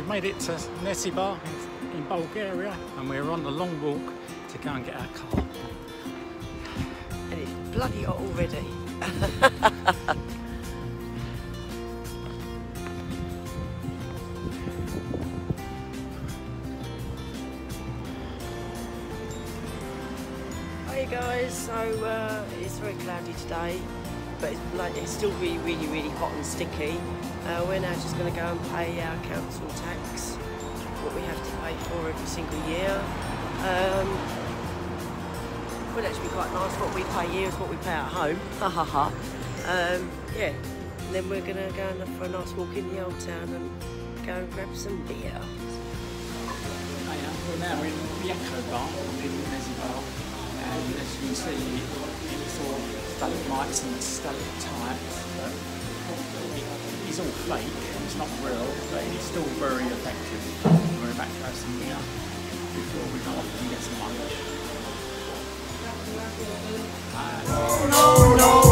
we've made it to Nesibar in Bulgaria, and we're on the long walk to go and get our car. And it's bloody hot already. Hey guys, so it's very cloudy today, but it's still really hot and sticky. We're now just going to go and pay our council tax, what we have to pay for every single year. Would actually be quite nice. What we pay here is what we pay at home. Ha ha ha. Yeah. And then we're going to go and look for a nice walk in the old town and go and grab some beer. We're now in the Echo Bar in Nesibar, and as you can see, it's all stalagmites and stalactites. It's all fake, it's not real, but it's still very effective. We're about to have some beer before we go off and get some lunch. No, no, no.